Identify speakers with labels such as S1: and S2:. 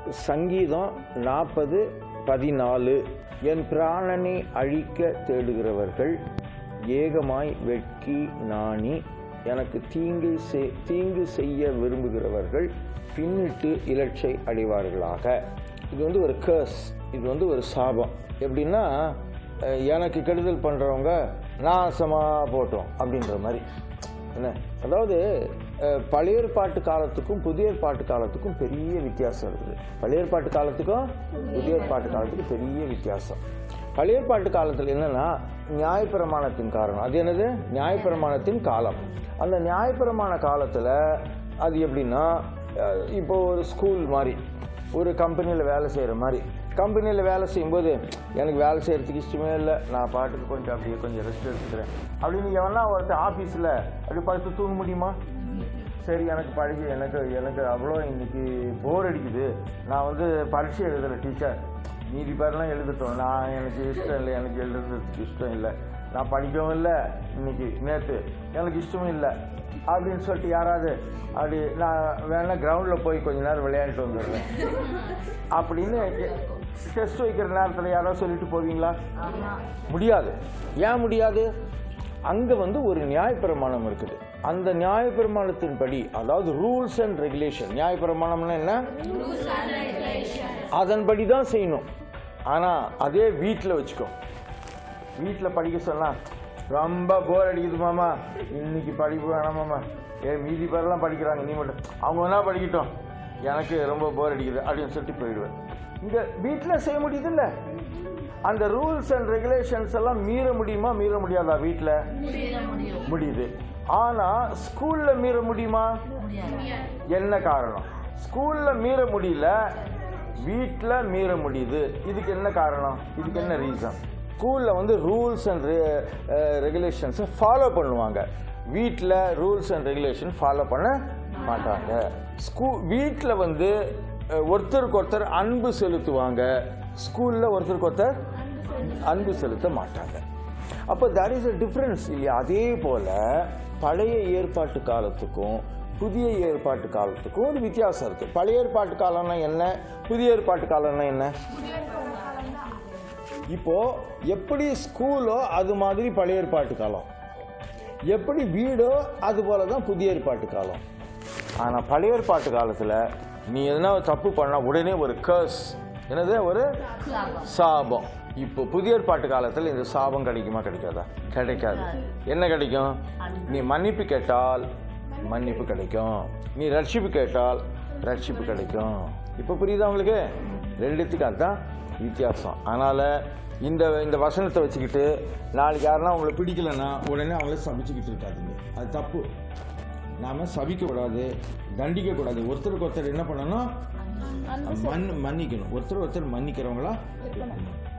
S1: சங்கீதம் 40:14 என் பிராணனை அழிக்க தேடுகிறவர்கள் ஏகமாய் வெட்கி நாணி எனக்கு தீங்கு செய்ய விரும்புகிறவர்கள் பின்னிட்டு இலட்சை அடைவார்களாக. இது வந்து ஒரு கர்ஸ், இது வந்து ஒரு சாபம். எப்படின்னா எனக்கு கெடுதல் பண்ணுறவங்க நாசமாக போட்டோம் அப்படின்ற மாதிரி என்ன. அதாவது பழைய ஏற்பாட்டு காலத்துக்கும் புதிய ஏற்பாட்டு காலத்துக்கும் பெரிய வித்தியாசம் இருக்குது. பழைய ஏற்பாட்டு காலத்துக்கும் புதிய ஏற்பாட்டு காலத்துக்கும் பெரிய வித்தியாசம். பழைய ஏற்பாட்டு காலத்தில் என்னன்னா நியாயப்பிரமாணத்தின் காரணம். அது என்னது? நியாயப்பிரமாணத்தின் காலம். அந்த நியாயப்பிரமாண காலத்தில் அது எப்படின்னா இப்போ ஒரு ஸ்கூல் மாதிரி, ஒரு கம்பெனியில் வேலை செய்கிற மாதிரி. கம்பெனியில் வேலை செய்யும்போது எனக்கு வேலை செய்கிறதுக்கு இஷ்டமே இல்லை, நான் பாட்டுக்கு கொஞ்சம் அப்படியே கொஞ்சம் ரெஸ்ட் எடுத்துக்கிறேன் அப்படின்னு எவனா ஒருத்தர் ஆஃபீஸில் அப்படி படுத்து தூங்க முடியுமா? சரி, எனக்கு அவ்வளோ இன்னைக்கு போர் அடிக்குது, நான் வந்து பரீட்சை எழுதலை டீச்சர், மீதி பேரெலாம் எழுதிட்டோம், எனக்கு இஷ்டம் இல்லை, எனக்கு எழுதுறதுக்கு இஷ்டம் இல்லை, நான் படிக்கவும் இல்லை, இன்னைக்கு நேற்று எனக்கு இஷ்டமும் இல்லை அப்படின்னு சொல்லிட்டு யாராவது அப்படி நான் வேணா கிரவுண்டில் போய் கொஞ்ச நேரம் விளையாண்டுட்டு வந்துடுறேன் அப்படின்னு டெஸ்ட் வைக்கிற நேரத்தில் யாராவது சொல்லிட்டு போவீங்களா? முடியாது. ஏன் முடியாது? அங்கே வந்து ஒரு நியாயப்பிரமாணம் இருக்குது. அந்த நியாயப்பிரமாணத்தின்படி, அதாவது ரூல்ஸ் அண்ட் ரெகுலேஷன். நியாயப்பிரமாணம்னா என்ன? அதன்படி தான் செய்யணும். ஆனால் அதே வீட்டில் வச்சுக்கோ, வீட்டில் படிக்க சொன்னால் ரொம்ப போர் அடிக்குது மாமா, இன்னைக்கு படிப்பு வேணாமாம்மா, மீதி பேரெல்லாம் படிக்கிறாங்க, நீ மட்டும் அவங்க வேணா படிக்கட்டும், எனக்கு ரொம்ப போர் அடிக்குது அப்படின்னு சொல்லிட்டு போயிடுவேன். இங்கே வீட்டில் செய்ய முடியுது இல்லை? அந்த ரூல்ஸ் அண்ட் ரெகுலேஷன்ஸ் எல்லாம் மீற முடியுமா? மீற முடியாதா? வீட்டில் முடியுது. ஆனால் ஸ்கூலில் மீற முடியுமா? என்ன காரணம்? ஸ்கூலில் மீற முடியல, வீட்டில் மீற முடியுது. இதுக்கு என்ன காரணம்? இதுக்கு என்ன ரீசன்? ஸ்கூலில் வந்து ரூல்ஸ் அண்ட் ரெகுலேஷன்ஸை ஃபாலோ பண்ணுவாங்க, வீட்டில் ரூல்ஸ் அண்ட் ரெகுலேஷன் ஃபாலோ பண்ண மாட்டாங்க. வீட்டில் வந்து ஒருத்தருக்கு ஒருத்தர் அன்பு செலுத்துவாங்க, ஸ்கூலில் ஒருத்தருக்கு ஒருத்தர் அன்பு செலுத்த மாட்டாங்க. அப்போ தட் இஸ் அ டிஃப்ரென்ஸ் இல்லையா? அதே போல் பழைய ஏற்பாட்டு காலத்துக்கும் புதிய ஏற்பாட்டு காலத்துக்கும் ஒரு வித்தியாசம் இருக்குது. பழைய ஏற்பாட்டு காலம்னா என்ன? புதிய ஏற்பாட்டு காலம்னா என்ன? இப்போ எப்படி ஸ்கூலோ அது மாதிரி பழைய ஏற்பாட்டு காலம், எப்படி வீடோ அது போல தான் புதிய ஏற்பாட்டு காலம். ஆனால் பழைய ஏற்பாட்டு காலத்தில் நீ எதனா தப்பு பண்ணால் உடனே ஒரு கர்ஸ், என்னது? ஒரு சாபம். இப்போ புதிய ஏற்பாட்டு காலத்தில் இந்த சாபம் கிடைக்குமா? கிடைக்காதா? கிடைக்காது. என்ன கிடைக்கும்? நீ மன்னிப்பு கேட்டால் மன்னிப்பு கிடைக்கும், நீ ரட்சிப்பு கேட்டால் ரட்சிப்பு கிடைக்கும். இப்போ புரியுதா உங்களுக்கு? ரெண்டுத்துக்கு அதுதான் வித்தியாசம். அதனால் இந்த வசனத்தை வச்சுக்கிட்டு நாளைக்கு யாருன்னா அவங்களை பிடிக்கலைன்னா உடனே அவங்கள சபிச்சுக்கிட்டு இருக்காதுங்க, அது தப்பு. நாம் சபிக்கக்கூடாது, தண்டிக்கக்கூடாது. ஒருத்தருக்கு ஒருத்தர் என்ன பண்ணணும்? மன்னிக்கணும். ஒருத்தர் ஒருத்தர் மன்னிக்கிறவங்களா இருக்கணும்.